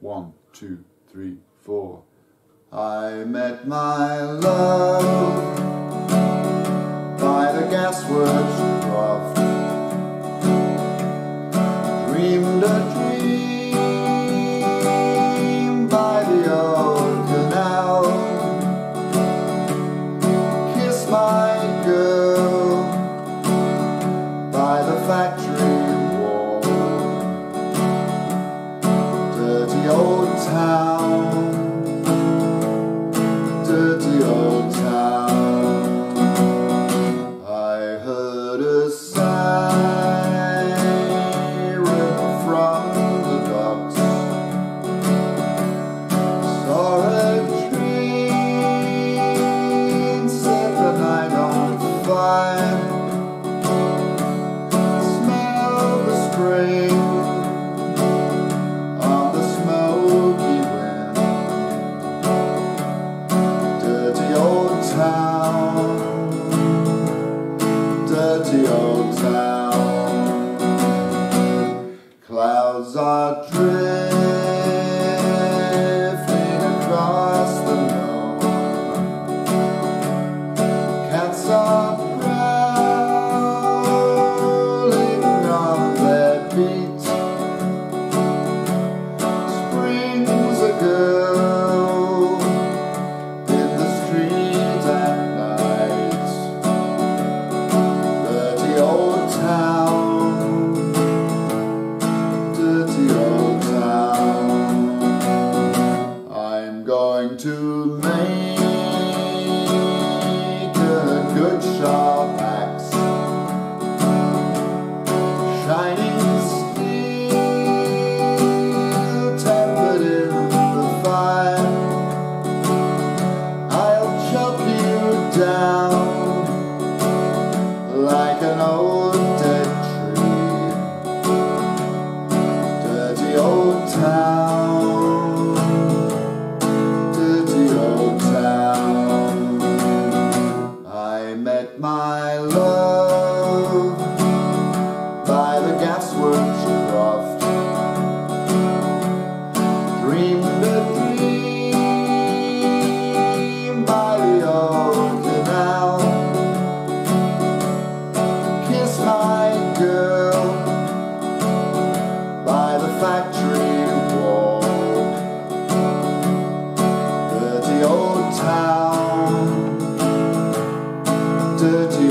1, 2, 3, 4. I met my love by the gasworks trough, dreamed a dream by the old canal, kissed my girl by the factory wall, dirty old town, dirty old town. I heard a siren from the docks, saw a train set the night on fire, smelled the spring on the smoky wind. Dirty old town, dirty old town. Clouds are drifting across the moon, cats are prowling on their feet, springs a girl in the street at night. Dirty old town, dirty old town. I'm going to make a good sharp axe, shining steel tempered in the fire. I'll chop you down like an old dead tree. Dirty old town, dirty old town. I met my love by the gasworks croft, dreamed a dream by the old canal, kissed my girl by the factory wall. Dirty old town, dirty